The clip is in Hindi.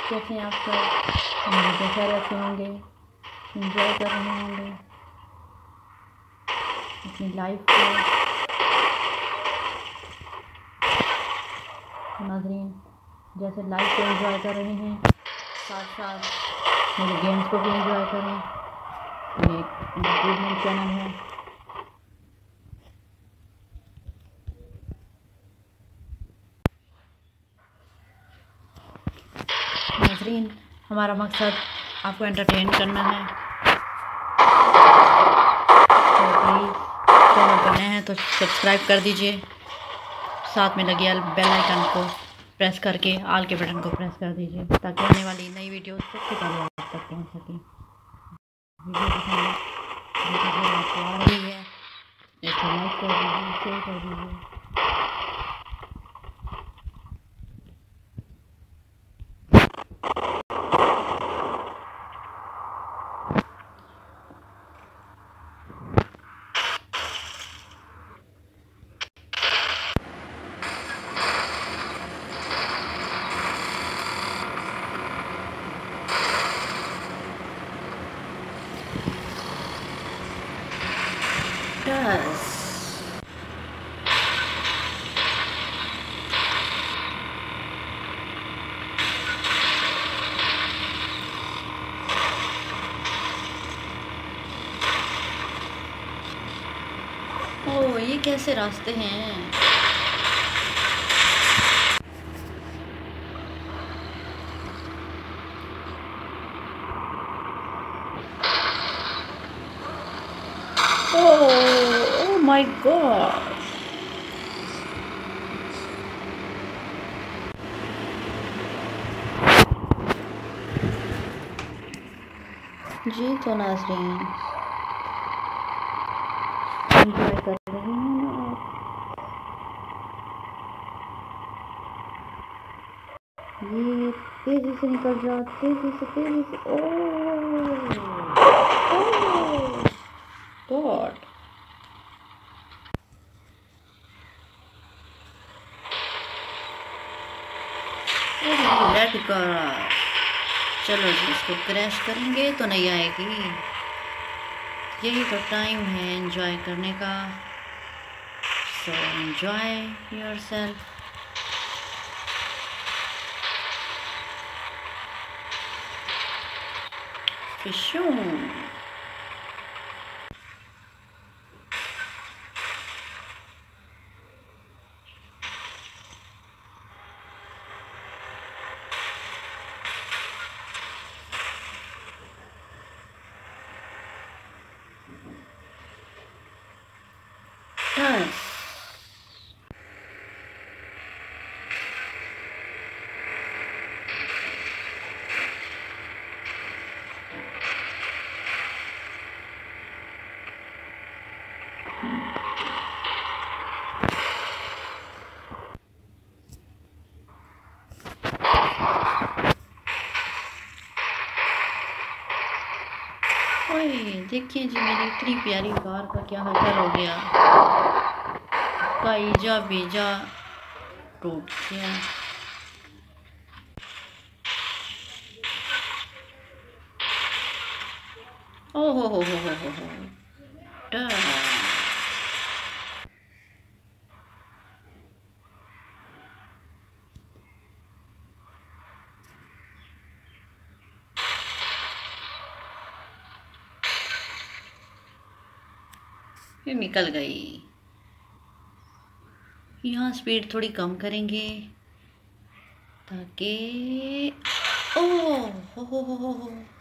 कैसे हैं आप सब? मेरे कैसे रहते होंगे, इंजॉय कर रहे होंगे अपनी लाइफ को। नाज़रीन, जैसे लाइफ को एंजॉय कर रहे हैं, साथ साथ मेरे गेम्स को भी एंजॉय करें। ये इम्प्रूवमेंट चैनल है। नाज़रीन, हमारा मकसद आपको एंटरटेन करना है। तो प्लीज़ चैनल पर नए हैं तो सब्सक्राइब कर दीजिए, साथ में लगे बेल आइकन को प्रेस करके ऑल के बटन को प्रेस कर दीजिए ताकि आने वाली नई वीडियो सबसे पहले आप तक पहुंच सके। वीडियो पसंद आपको आ रही है इसको लाइक कर दीजिए, शेयर कर दीजिए। Yes. ओह, ये कैसे रास्ते हैं? Oh my God! जी तो नाज़रीन, एंजॉय कर रहे हैं ना आप? ये तेजी से निकल जाओ, तेजी से। Oh god! Let crash. चलो जी, इसको क्रैश करेंगे तो नहीं आएगी। यही तो टाइम है एंजॉय करने का। So enjoy yourself. फिशूं। Yes. ओए देखिए जी, मेरी इतनी प्यारी कार का क्या हाल हो गया। का ईजा बीजा टूट गया। ओह हो। फिर निकल गई। यहाँ स्पीड थोड़ी कम करेंगे ताकि ओह हो।